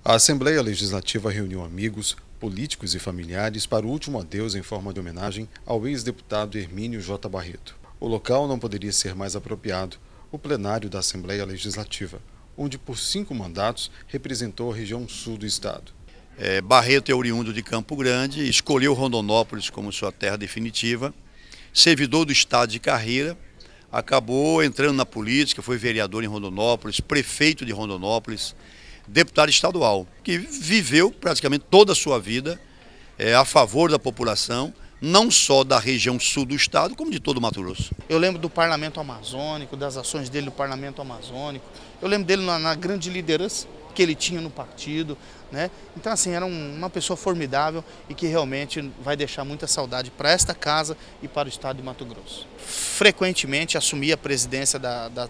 A Assembleia Legislativa reuniu amigos, políticos e familiares para o último adeus em forma de homenagem ao ex-deputado Hermínio J. Barreto. O local não poderia ser mais apropriado, o plenário da Assembleia Legislativa, onde por 5 mandatos representou a região sul do estado. Barreto é oriundo de Campo Grande, escolheu Rondonópolis como sua terra definitiva, servidor do estado de carreira, acabou entrando na política, foi vereador em Rondonópolis, prefeito de Rondonópolis, deputado estadual, que viveu praticamente toda a sua vida a favor da população, não só da região sul do estado, como de todo o Mato Grosso. Eu lembro do Parlamento Amazônico, das ações dele no Parlamento Amazônico, eu lembro dele na grande liderança que ele tinha no partido, né? Então assim, era uma pessoa formidável e que realmente vai deixar muita saudade para esta casa e para o estado de Mato Grosso. Frequentemente assumia a presidência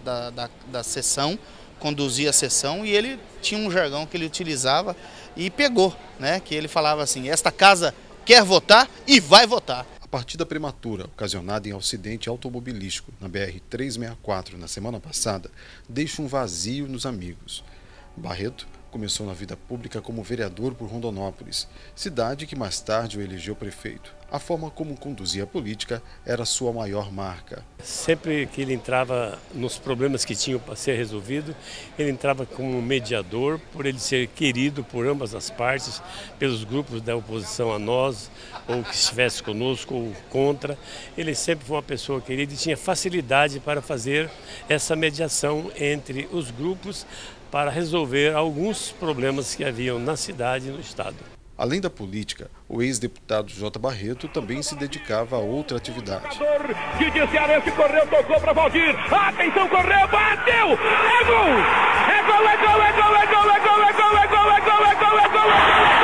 da sessão, conduzia a sessão e ele tinha um jargão que ele utilizava e pegou, né? Que ele falava assim: esta casa quer votar e vai votar. A partida prematura, ocasionada em acidente automobilístico na BR-364 na semana passada, deixa um vazio nos amigos. Barreto começou na vida pública como vereador por Rondonópolis, cidade que mais tarde o elegeu prefeito. A forma como conduzia a política era sua maior marca. Sempre que ele entrava nos problemas que tinham para ser resolvido, ele entrava como mediador, por ele ser querido por ambas as partes, pelos grupos da oposição a nós, ou que estivesse conosco ou contra. Ele sempre foi uma pessoa querida e tinha facilidade para fazer essa mediação entre os grupos para resolver alguns problemas que haviam na cidade e no estado. Além da política, o ex-deputado J. Barreto também se dedicava a outra atividade. Didi Cearense correu, tocou para Valdir. Atenção, correu, bateu! É gol! É gol, é gol, é gol, é gol, é gol, é gol, é gol, é gol, é gol, é gol,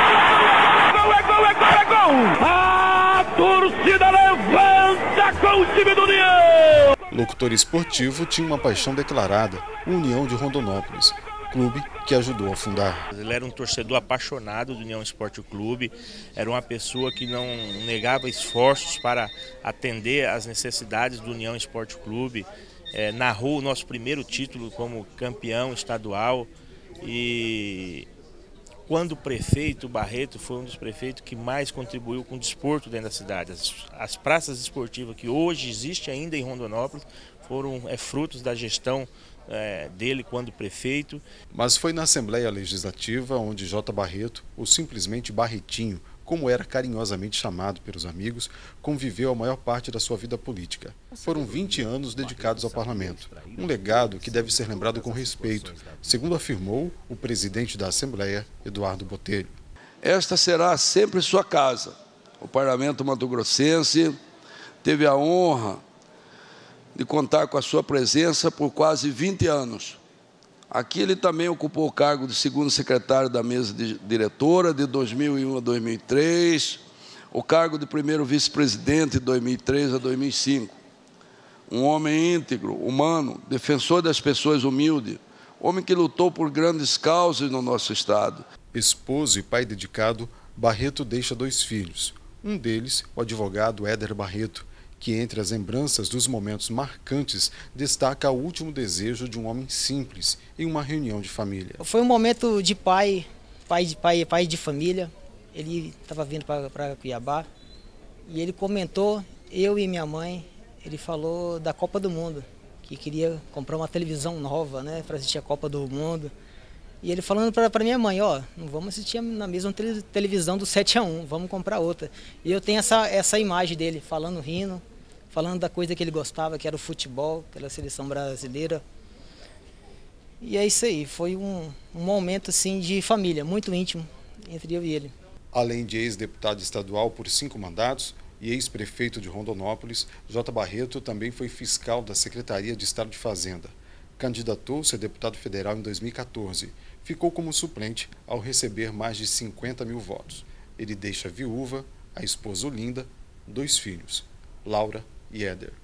é gol, é gol, é gol! A torcida levanta com o time do União! Locutor esportivo tinha uma paixão declarada, o União de Rondonópolis, clube que ajudou a fundar. Ele era um torcedor apaixonado do União Esporte Clube, era uma pessoa que não negava esforços para atender às necessidades do União Esporte Clube, narrou o nosso primeiro título como campeão estadual e quando prefeito, Barreto foi um dos prefeitos que mais contribuiu com o desporto dentro da cidade. As praças esportivas que hoje existem ainda em Rondonópolis foram frutos da gestão dele quando prefeito. Mas foi na Assembleia Legislativa onde J. Barreto, ou simplesmente Barretinho, como era carinhosamente chamado pelos amigos, conviveu a maior parte da sua vida política. Foram 20 anos dedicados ao parlamento, um legado que deve ser lembrado com respeito, segundo afirmou o presidente da Assembleia, Eduardo Botelho. Esta será sempre sua casa. O parlamento mato-grossense teve a honra de contar com a sua presença por quase 20 anos. Aqui ele também ocupou o cargo de segundo secretário da mesa diretora de 2001 a 2003, o cargo de primeiro vice-presidente de 2003 a 2005. Um homem íntegro, humano, defensor das pessoas humildes, homem que lutou por grandes causas no nosso estado. Esposo e pai dedicado, Barreto deixa 2 filhos. Um deles, o advogado Éder Barreto, que entre as lembranças dos momentos marcantes destaca o último desejo de um homem simples em uma reunião de família. Foi um momento de pai de família. Ele estava vindo para Cuiabá e ele comentou, eu e minha mãe, ele falou da Copa do Mundo, que queria comprar uma televisão nova, né, para assistir a Copa do Mundo. E ele falando para minha mãe, ó, não vamos assistir na mesma televisão do 7-1, vamos comprar outra. E eu tenho essa imagem dele falando, rindo, falando da coisa que ele gostava, que era o futebol, que era a seleção brasileira. E é isso aí, foi um momento assim, de família, muito íntimo entre eu e ele. Além de ex-deputado estadual por 5 mandatos e ex-prefeito de Rondonópolis, J. Barreto também foi fiscal da Secretaria de Estado de Fazenda. Candidatou-se a deputado federal em 2014. Ficou como suplente ao receber mais de 50 mil votos. Ele deixa viúva, a esposa Olinda, 2 filhos, Laura e Éder.